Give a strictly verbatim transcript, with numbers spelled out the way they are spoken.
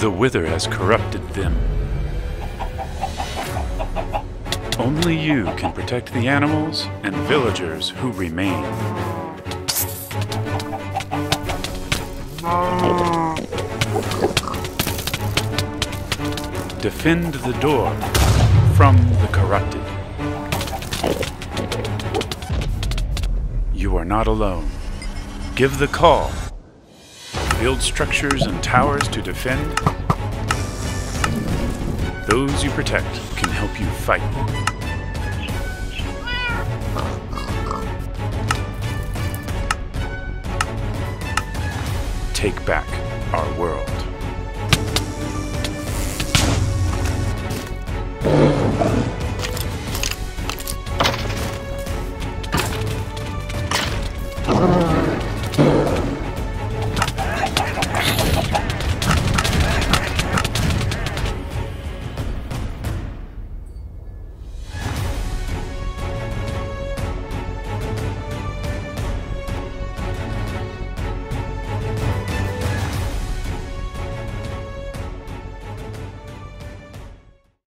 The Wither has corrupted them. Only you can protect the animals and villagers who remain. Defend the door from the corrupted. You are not alone. Give the call. Build structures and towers to defend. Those you protect can help you fight. Take back our world.